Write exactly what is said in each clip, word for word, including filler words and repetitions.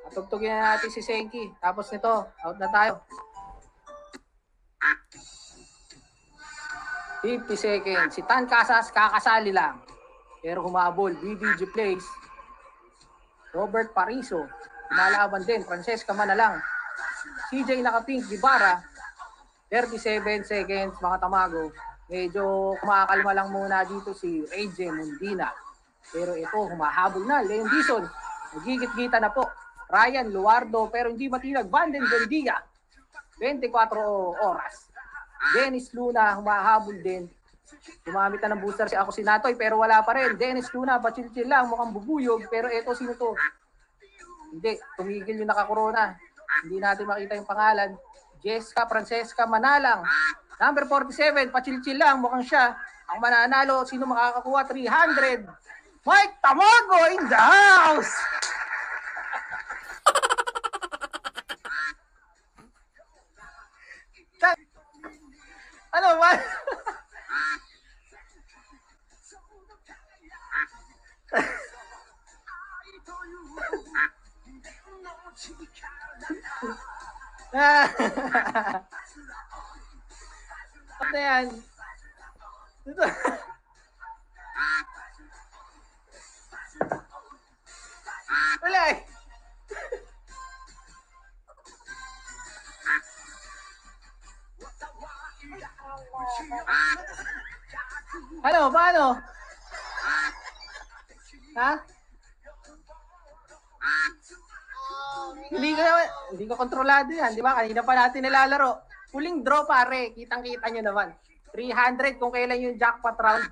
Tugtugin na natin si Senki. Tapos nito, out na tayo. fifty seconds. Si Tan Casas kakasali lang. Pero humabol. B D G Plays. Robert Pariso. Lumalaban din. Francesca Manalang. C J Nakapink Gibara. thirty-seven seconds mga tamago. Medyo kumakalma lang muna dito si Reggie Mundina. Pero ito, humahabol na. Leon Dizon. Nagigit-gita na po. Ryan Luardo. Pero hindi matinag. Vanden Buendia. twenty-four oras. Dennis Luna. Humahabol din. Gumamit na ng booster si Ako Sinatoy. Pero wala pa rin. Dennis Luna. Pachil-chil lang. Mukhang bubuyog. Pero ito, sino to? Hindi. Tumigil yung nakakorona. Hindi natin makita yung pangalan. Jessica Francesca Manalang. Number forty-seven, pachil-chil lang, mukhang siya. Ang mananalo, sino makakakuha? three hundred. Mike Tamago in the house! Ano ba? Ano yan? Ito. Wala eh. Ano? Paano? Ha? Hindi ko naman, hindi ko kontrolado yan, di ba? Kanina pa natin nilalaro. Huling draw pare, kitang-kita nyo naman. three hundred kung kailan yung jackpot round.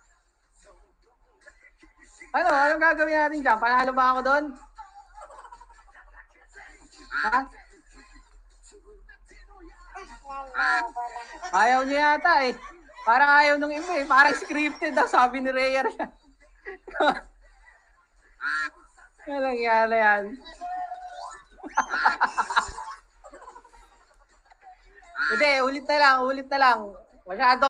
Ano? Anong gagawin natin dyan? Panalo ba ako doon? Ha? Ayaw niya yata eh. Parang ayaw nung iba eh. Parang scripted daw, sabi ni Rhea. Walang yan yan. Hindi, ulit na lang, ulit na lang. Masyado